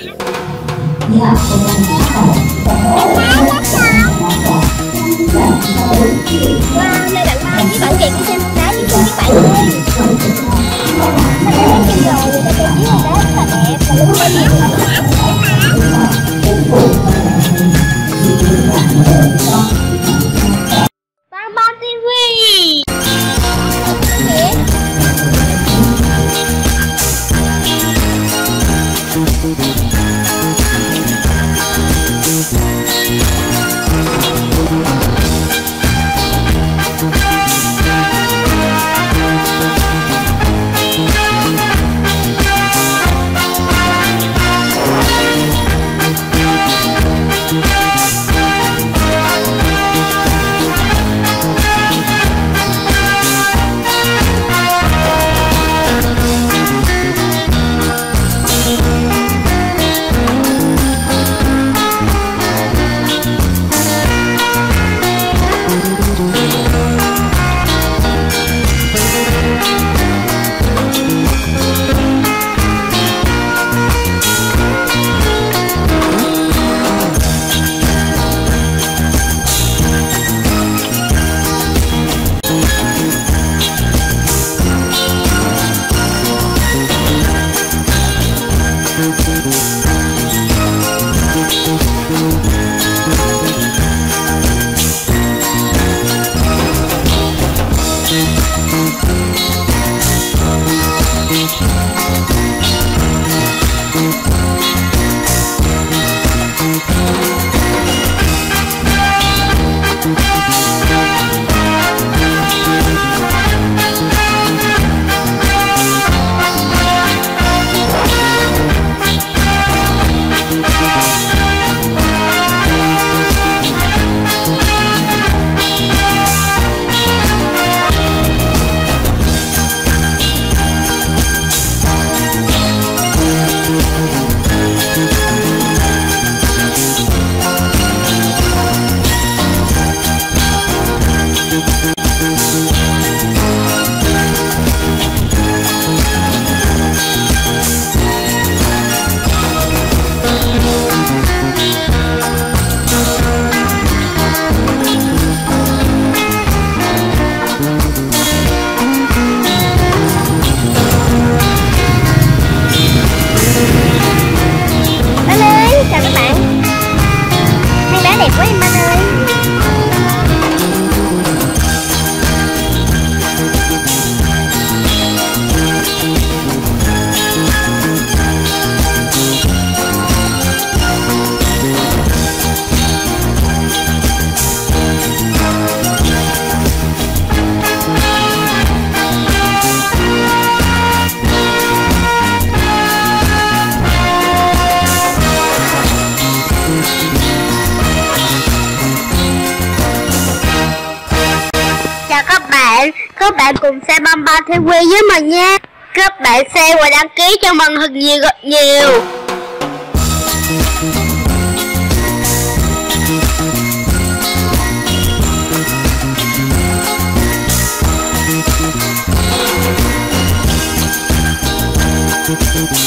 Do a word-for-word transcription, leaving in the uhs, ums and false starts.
Wow, nơi bạn Mai với bạn Kiệt đi xem bóng đá với các bạn ơi. Sao đây lên trên rồi, người ta cho chiếu bóng đá rất là đẹp và luôn quay nhiều hơn Bang Bang ti vi. Các bạn cùng xem Bang Bang ti vi với mình nha. Các bạn xem và đăng ký cho mình thật nhiều thật nhiều. Thank you.